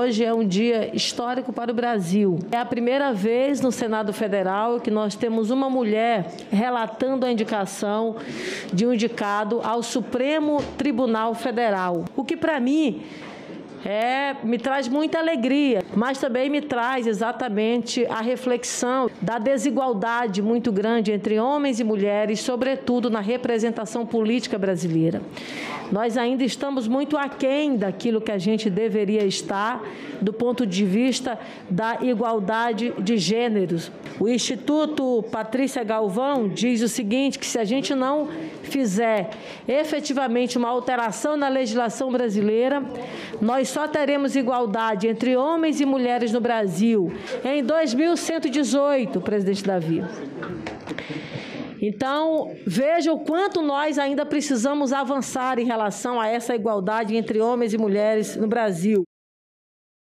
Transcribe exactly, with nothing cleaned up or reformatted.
hoje é um dia histórico para o Brasil. É a primeira vez no Senado Federal que nós temos uma mulher relatando a indicação de um indicado ao Supremo Tribunal Federal. O que, para mim, É, me traz muita alegria, mas também me traz exatamente a reflexão da desigualdade muito grande entre homens e mulheres, sobretudo na representação política brasileira. Nós ainda estamos muito aquém daquilo que a gente deveria estar do ponto de vista da igualdade de gêneros. O Instituto Patrícia Galvão diz o seguinte, que se a gente não fizer efetivamente uma alteração na legislação brasileira, nós só teremos igualdade entre homens e mulheres no Brasil em dois mil cento e dezoito, presidente Davi. Então, veja o quanto nós ainda precisamos avançar em relação a essa igualdade entre homens e mulheres no Brasil.